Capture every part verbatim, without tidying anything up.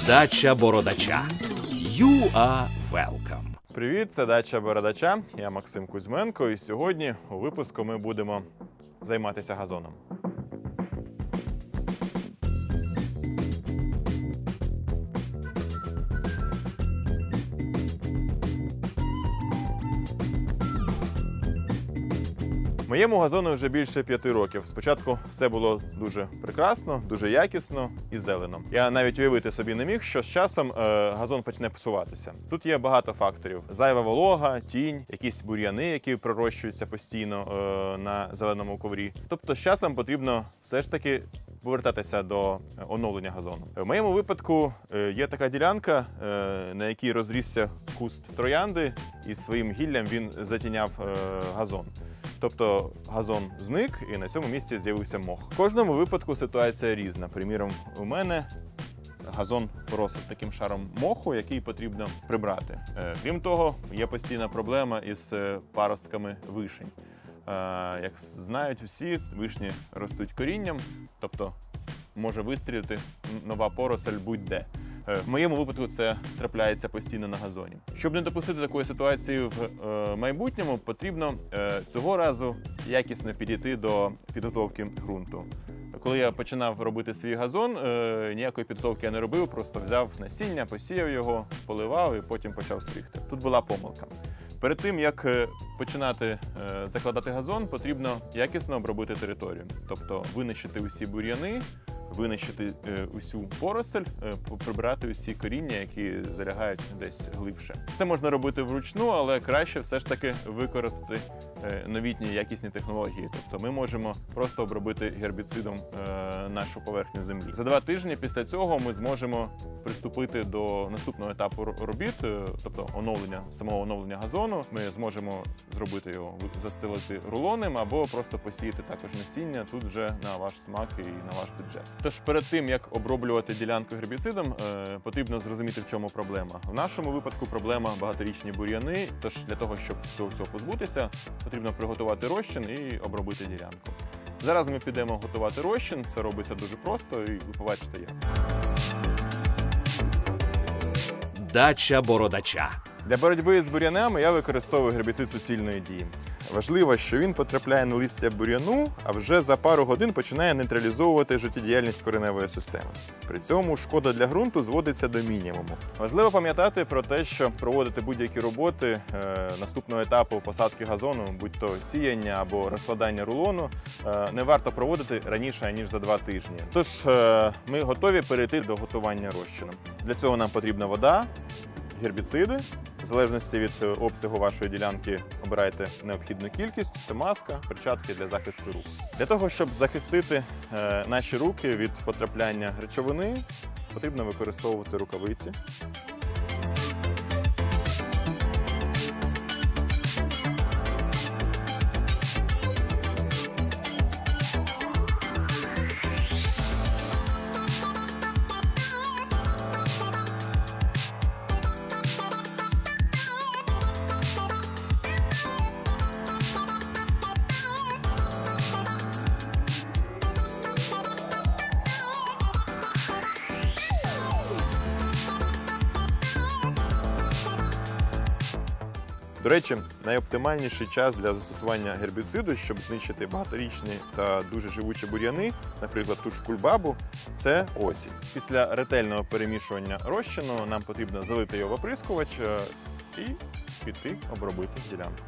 Дача Бородача. You are welcome. Привіт, це Дача Бородача. Я Максим Кузьменко, і сьогодні у випуску ми будемо займатися газоном. Моєму газону вже більше п'яти років. Спочатку все було дуже прекрасно, дуже якісно і зелено. Я навіть уявити собі не міг, що з часом е, газон почне псуватися. Тут є багато факторів: зайва волога, тінь, якісь бур'яни, які пророщуються постійно е, на зеленому коврі. Тобто з часом потрібно все ж таки повертатися до оновлення газону. В моєму випадку е, є така ділянка, е, на якій розрісся куст троянди, і своїм гіллям він затіняв е, газон. Тобто газон зник, і на цьому місці з'явився мох. В кожному випадку ситуація різна. Приміром, у мене газон поросив таким шаром моху, який потрібно прибрати. Крім того, є постійна проблема із паростками вишень. Як знають всі, вишні ростуть корінням, тобто може вистрілити нова поросль будь-де. В моєму випадку це трапляється постійно на газоні. Щоб не допустити такої ситуації в е, майбутньому, потрібно е, цього разу якісно підійти до підготовки ґрунту. Коли я починав робити свій газон, е, ніякої підготовки я не робив, просто взяв насіння, посіяв його, поливав і потім почав стригти. Тут була помилка. Перед тим, як починати е, закладати газон, потрібно якісно обробити територію. Тобто винищити усі бур'яни, винищити е, усю поросль, е, прибирати усі коріння, які залягають десь глибше. Це можна робити вручну, але краще все ж таки використати е, новітні якісні технології. Тобто ми можемо просто обробити гербіцидом е, нашу поверхню землі. За два тижні після цього ми зможемо приступити до наступного етапу робіт, е, тобто оновлення, самого оновлення газону. Ми зможемо зробити його, застелити рулоном або просто посіяти також насіння, тут вже на ваш смак і на ваш бюджет. Тож перед тим, як оброблювати ділянку гербіцидом, е, потрібно зрозуміти, в чому проблема. В нашому випадку проблема багаторічні бур'яни, тож для того, щоб цього всього позбутися, потрібно приготувати розчин і обробити ділянку. Зараз ми підемо готувати розчин, це робиться дуже просто і ви побачите як. Дача Бородача. Для боротьби з бур'янами я використовую гербіцид суцільної дії. Важливо, що він потрапляє на листя бур'яну, а вже за пару годин починає нейтралізовувати життєдіяльність кореневої системи. При цьому шкода для ґрунту зводиться до мінімуму. Важливо пам'ятати про те, що проводити будь-які роботи е, наступного етапу посадки газону, будь-то сіяння або розкладання рулону, е, не варто проводити раніше, ніж за два тижні. Тож е, ми готові перейти до готування розчину. Для цього нам потрібна вода, гербіциди. В залежності від обсягу вашої ділянки обирайте необхідну кількість. Це маска, перчатки для захисту рук. Для того, щоб захистити е, наші руки від потрапляння речовини, потрібно використовувати рукавиці. До речі, найоптимальніший час для застосування гербіциду, щоб знищити багаторічні та дуже живучі бур'яни, наприклад, ту ж кульбабу, це осінь. Після ретельного перемішування розчину нам потрібно залити його в оприскувач і піти обробити ділянку.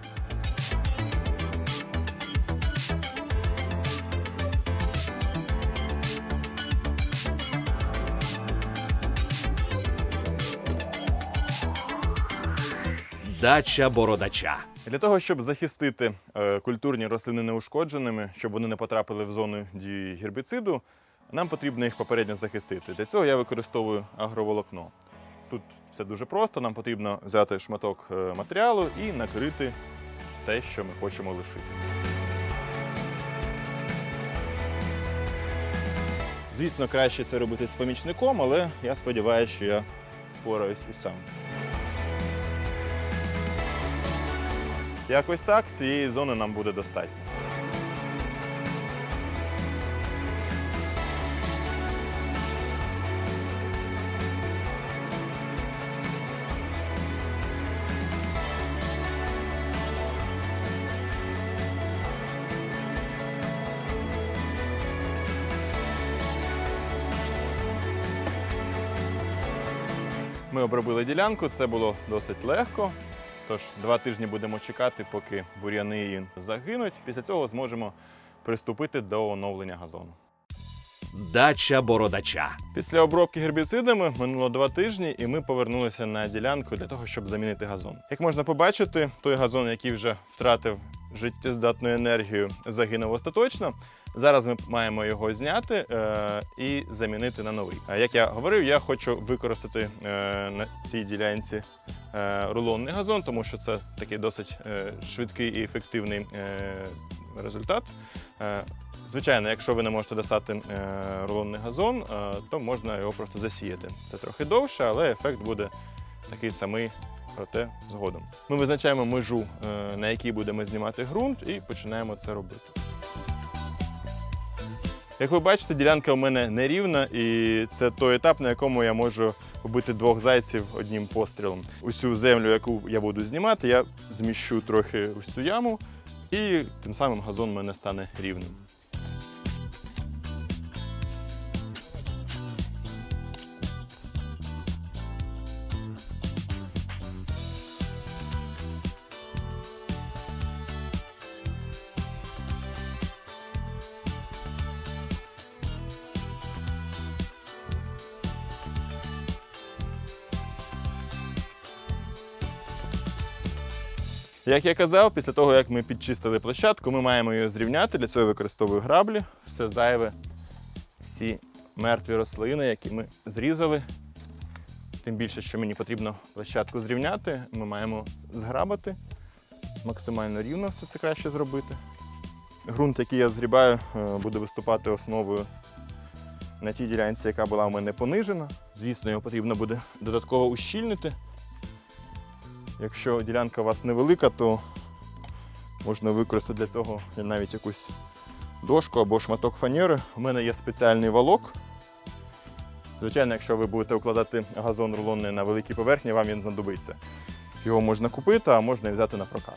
Дача Бородача. Для того, щоб захистити е, культурні рослини неушкодженими, щоб вони не потрапили в зону дії гербіциду, нам потрібно їх попередньо захистити. Для цього я використовую агроволокно. Тут все дуже просто, нам потрібно взяти шматок е, матеріалу і накрити те, що ми хочемо лишити. Звісно, краще це робити з помічником, але я сподіваюся, що я впораюсь і сам. Якось так, цієї зони нам буде достатньо. Ми обробили ділянку, це було досить легко. Тож два тижні будемо чекати, поки бур'яни загинуть. Після цього зможемо приступити до оновлення газону. Дача бородача. Після обробки гербіцидами минуло два тижні, і ми повернулися на ділянку для того, щоб замінити газон. Як можна побачити, той газон, який вже втратив життєздатну енергію, загинув остаточно. Зараз ми маємо його зняти е і замінити на новий. А як я говорив, я хочу використати е на цій ділянці е рулонний газон, тому що це такий досить е швидкий і ефективний е результат. Е Звичайно, якщо ви не можете достати е рулонний газон, е то можна його просто засіяти. Це трохи довше, але ефект буде такий самий, проте згодом. Ми визначаємо межу, е на якій будемо знімати ґрунт, і починаємо це робити. Як ви бачите, ділянка у мене нерівна, і це той етап, на якому я можу вбити двох зайців одним пострілом. Усю землю, яку я буду знімати, я зміщу трохи ось цю яму, і тим самим газон у мене стане рівним. Як я казав, після того, як ми підчистили площадку, ми маємо її зрівняти. Для цього використовую граблі. Все зайве, всі мертві рослини, які ми зрізали. Тим більше, що мені потрібно площадку зрівняти, ми маємо зграбати. Максимально рівно все це краще зробити. Ґрунт, який я згрібаю, буде виступати основою на тій ділянці, яка була у мене понижена. Звісно, його потрібно буде додатково ущільнити. Якщо ділянка у вас невелика, то можна використати для цього навіть якусь дошку або шматок фанери. У мене є спеціальний валок. Звичайно, якщо ви будете укладати газон рулонний на великій поверхні, вам він знадобиться. Його можна купити, а можна і взяти на прокат.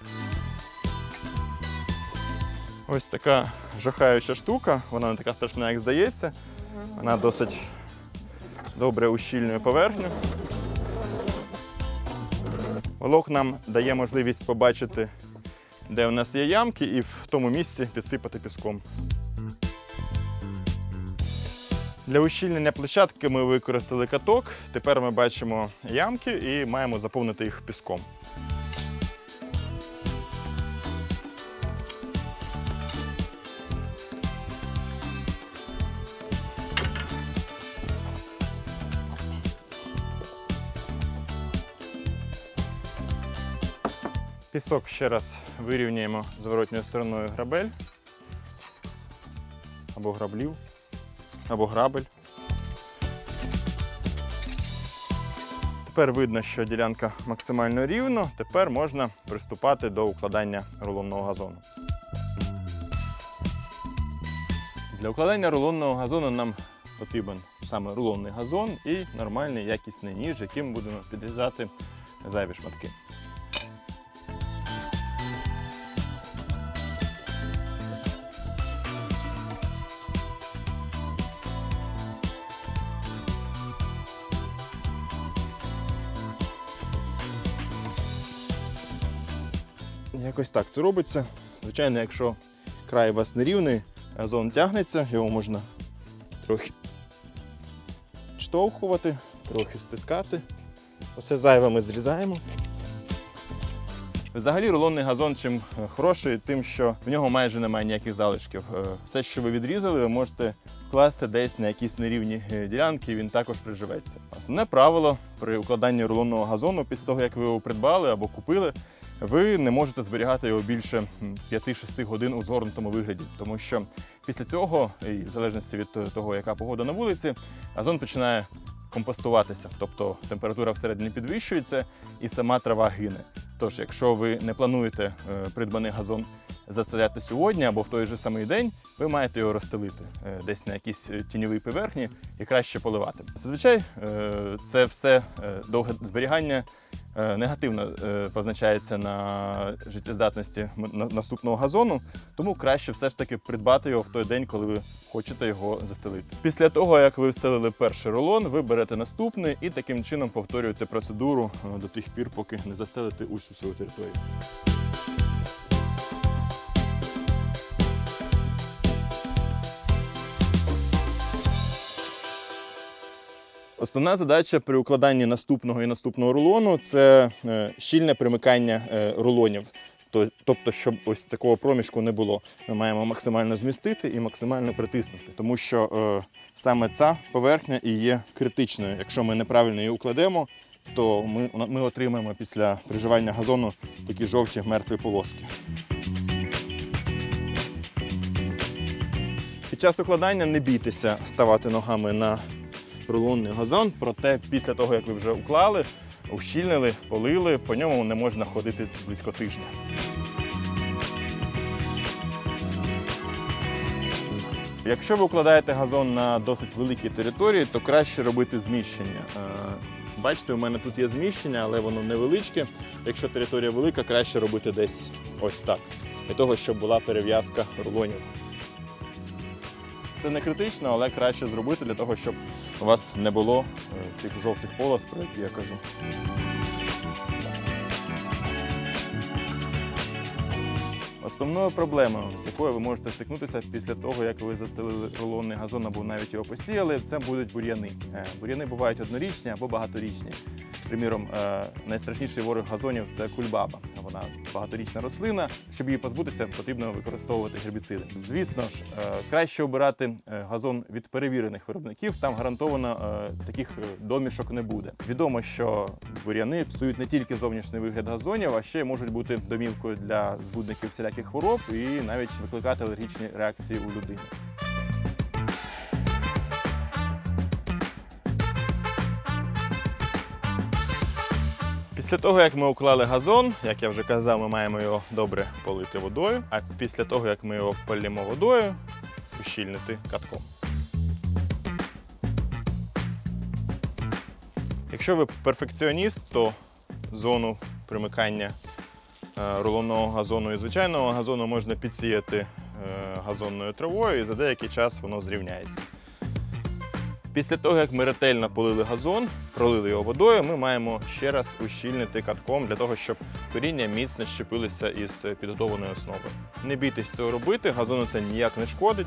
Ось така жахаюча штука, вона не така страшна, як здається. Вона досить добре ущільнює поверхню. Валок нам дає можливість побачити, де у нас є ямки, і в тому місці підсипати піском. Для ущільнення площадки ми використали каток. Тепер ми бачимо ямки і маємо заповнити їх піском. Пісок ще раз вирівнюємо зворотньою стороною грабель, або граблів, або грабель. Тепер видно, що ділянка максимально рівна, тепер можна приступати до укладання рулонного газону. Для укладання рулонного газону нам потрібен саме рулонний газон і нормальний якісний ніж, яким будемо підрізати зайві шматки. Якось так це робиться. Звичайно, якщо край у вас нерівний, газон тягнеться, його можна трохи штовхувати, трохи стискати. Усе зайве ми зрізаємо. Взагалі рулонний газон чим хороший, тим, що в нього майже немає ніяких залишків. Все, що ви відрізали, ви можете вкласти десь на якісь нерівні ділянки, і він також приживеться. Основне правило при укладанні рулонного газону, після того, як ви його придбали або купили, ви не можете зберігати його більше п'яти-шести годин у згорнутому вигляді, тому що після цього, і в залежності від того, яка погода на вулиці, газон починає компостуватися, тобто температура всередині підвищується і сама трава гине. Тож, якщо ви не плануєте е, придбаний газон застеляти сьогодні або в той же самий день, ви маєте його розстелити е, десь на якійсь тіньовій поверхні і краще поливати. Зазвичай е, це все е, довге зберігання негативно позначається на життєздатності наступного газону, тому краще все ж таки придбати його в той день, коли ви хочете його застелити. Після того, як ви встелили перший рулон, ви берете наступний і таким чином повторюєте процедуру до тих пір, поки не застелите усю свою територію. Основна задача при укладанні наступного і наступного рулону – це щільне примикання рулонів. Тобто, щоб ось такого проміжку не було. Ми маємо максимально змістити і максимально притиснути. Тому що е, саме ця поверхня і є критичною. Якщо ми неправильно її укладемо, то ми, ми отримаємо після приживання газону такі жовті мертві полоски. Під час укладання не бійтеся ставати ногами на рулонний газон, проте після того, як ви вже уклали, ущільнили, полили, по ньому не можна ходити близько тижня. Якщо ви укладаєте газон на досить великій території, то краще робити зміщення. Бачите, у мене тут є зміщення, але воно невеличке. Якщо територія велика, краще робити десь ось так, для того, щоб була перев'язка рулонів. Це не критично, але краще зробити для того, щоб у вас не було тих жовтих полос, про які я кажу. Основною проблемою, з якою ви можете стикнутися після того, як ви застелили рулонний газон або навіть його посіяли, це будуть бур'яни. Бур'яни бувають однорічні або багаторічні. Приміром, найстрашніший ворог газонів – це кульбаба. Вона багаторічна рослина. Щоб її позбутися, потрібно використовувати гербіциди. Звісно ж, краще обирати газон від перевірених виробників, там гарантовано таких домішок не буде. Відомо, що бур'яни псують не тільки зовнішній вигляд газонів, а ще можуть бути домівкою для збудників всіляких хвороб і навіть викликати алергічні реакції у людини. Після того, як ми уклали газон, як я вже казав, ми маємо його добре полити водою, а після того, як ми його полємо водою, ущільнити катком. Якщо ви перфекціоніст, то зону примикання рулонного газону і звичайного газону можна підсіяти газонною травою, і за деякий час воно зрівняється. Після того, як ми ретельно полили газон, пролили його водою, ми маємо ще раз ущільнити катком для того, щоб коріння міцно щепилися із підготовленої основи. Не бійтесь цього робити, газону це ніяк не шкодить.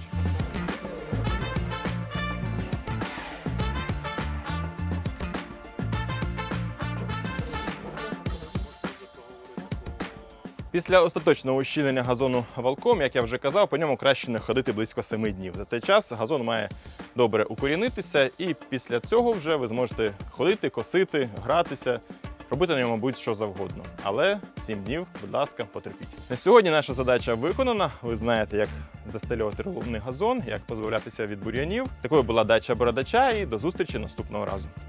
Після остаточного ущільнення газону валком, як я вже казав, по ньому краще не ходити близько семи днів. За цей час газон має добре укорінитися, і після цього вже ви зможете ходити, косити, гратися, робити на ньому будь-що завгодно. Але сім днів, будь ласка, потерпіть. На сьогодні наша задача виконана. Ви знаєте, як застелювати рулонний газон, як позбавлятися від бур'янів. Такою була дача бородача, і до зустрічі наступного разу.